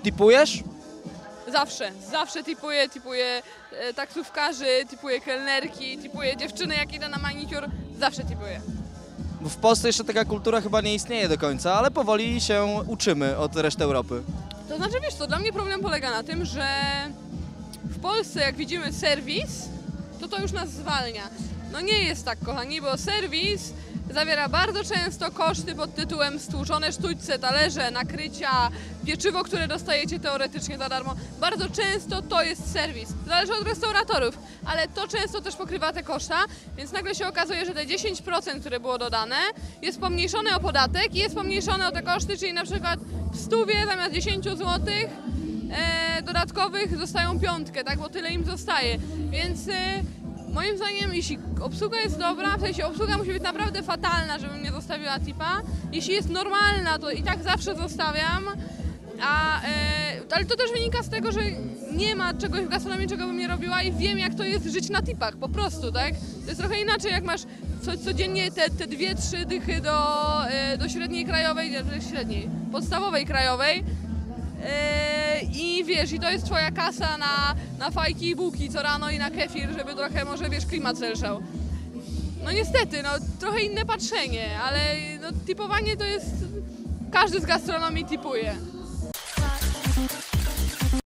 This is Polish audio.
Tipujesz? Zawsze tipuję taksówkarzy, tipuję kelnerki, tipuję dziewczyny jak idę na manikur, zawsze tipuję. Bo w Polsce jeszcze taka kultura chyba nie istnieje do końca, ale powoli się uczymy od reszty Europy. To znaczy, wiesz co, dla mnie problem polega na tym, że w Polsce jak widzimy serwis, to już nas zwalnia. No nie jest tak, kochani, bo serwis zawiera bardzo często koszty pod tytułem stłuczone sztućce, talerze, nakrycia, pieczywo, które dostajecie teoretycznie za darmo. Bardzo często to jest serwis. Zależy od restauratorów, ale to często też pokrywa te koszta, więc nagle się okazuje, że te 10%, które było dodane, jest pomniejszone o podatek i jest pomniejszone o te koszty, czyli na przykład w 100 zamiast 10 zł dodatkowych dostają piątkę, tak, bo tyle im zostaje, więc moim zdaniem, jeśli obsługa jest dobra, w sensie obsługa musi być naprawdę fatalna, żebym nie zostawiła tipa. Jeśli jest normalna, to i tak zawsze zostawiam. Ale to też wynika z tego, że nie ma czegoś w gastronomii, czego bym nie robiła i wiem, jak to jest żyć na tipach, po prostu, tak? To jest trochę inaczej, jak masz codziennie te 2-3 dychy do średniej krajowej, podstawowej krajowej. I wiesz, i to jest twoja kasa na fajki i bułki co rano i na kefir, żeby trochę może, wiesz, klimat zelżał. No niestety, no trochę inne patrzenie, ale no tipowanie to jest, każdy z gastronomii tipuje.